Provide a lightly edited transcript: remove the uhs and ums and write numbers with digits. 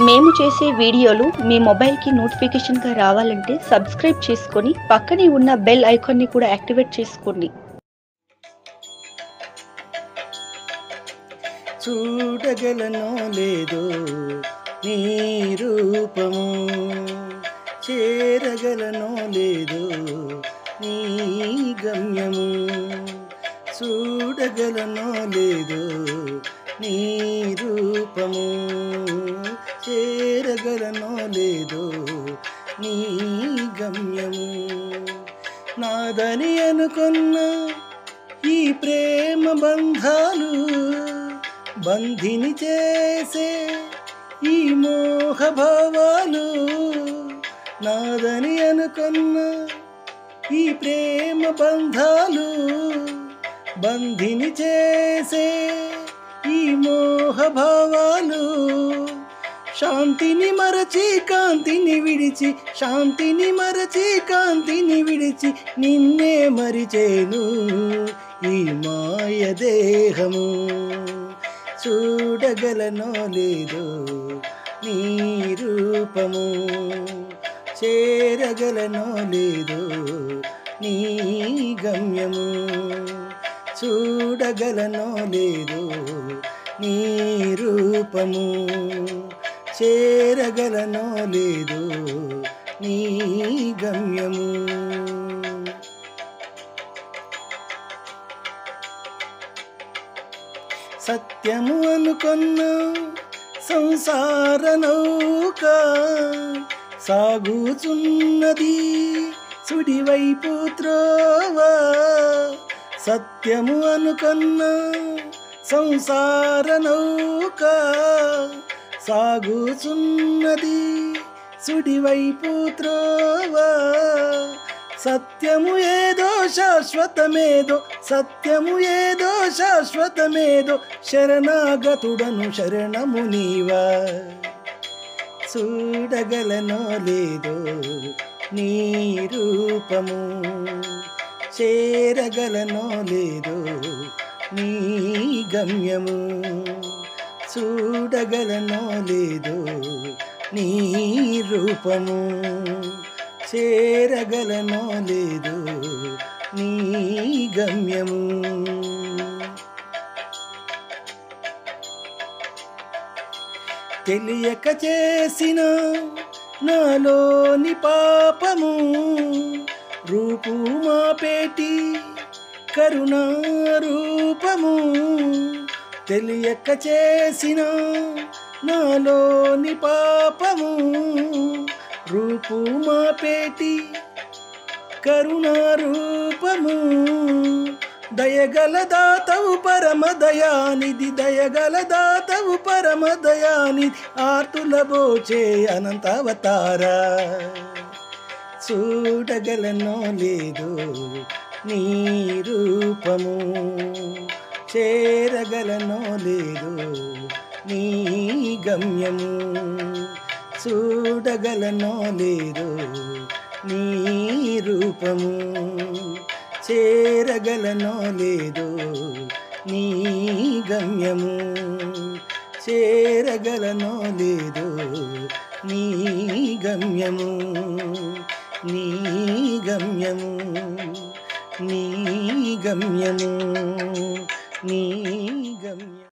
మేము చేసే వీడియోలు మీ మొబైల్కి నోటిఫికేషన్గా రావాలంటే సబ్స్క్రైబ్ చేసుకొని పక్కనే ఉన్న బెల్ ఐకాన్ని కూడా యాక్టివేట్ చేసుకోండి. చూడగలనో లేదో నీ రూపము, చేరగలనో లేదో నీ గమ్యము. చూడగలనో లేదో నీ రూపము, చేరగలనో లేదో నీ గమ్యము. నాదని అనుకున్న ఈ ప్రేమ బంధాలు బంధిని చేసే ఈ మోహ భావాలు, నాదని అనుకున్న ఈ ప్రేమ బంధాలు బంధిని చేసే ఈ మోహ భావాలు. శాంతిని మరచి కాంతిని విడిచి, శాంతిని మరచి కాంతిని విడిచి నిన్నే మరిచేను ఈ మాయ దేహము. చూడగలనో లేదో నీ రూపము, చేరగలనో లేదో నీ గమ్యము. చూడగలనో లేదో నీ రూపము, చేరగలనో లేదో నీ గమ్యము. సత్యము అనుకున్న సంసార నౌక సాగుచున్నది సుడివైపు త్రోవ. సత్యము అనుకున్న సంసార నౌక సాగుచున్నది సుడివైపు త్రోవ. సత్యము ఏదో శాశ్వతమేదో, సత్యము ఏదో శాశ్వతమేదో, శరణాగతుడను శరణము నీవా. చూడగలనో లేదో నీ రూపము, చేరగలనో లేదో నీ గమ్యము. చూడగలనో లేదో నీ రూపము, చేరగలనో లేదో నీ గమ్యము. తెలియక చేసిన నాలోని పాపము రూపు మాపేటి కరుణారూపము. తెలియక చేసిన నాలోని పాపము రూపు మాపేటి కరుణారూపము. దయగల దాతవు పరమ దయానిధి, దయగల దాతవు పరమ దయానిధి, ఆర్తుల బోచే అనంత అవతారా. చూడగలనో లేదో నీ రూపము, చేరగలనో లేదో నీ గమ్యము. చూడగలనో లేదో నీ రూపము, చేరగలనో లేదో నీ గమ్యము. చేరగలనో లేదో నీ గమ్యము, నీ గమ్యము, నీ గమ్యము, నీ గమ్యము.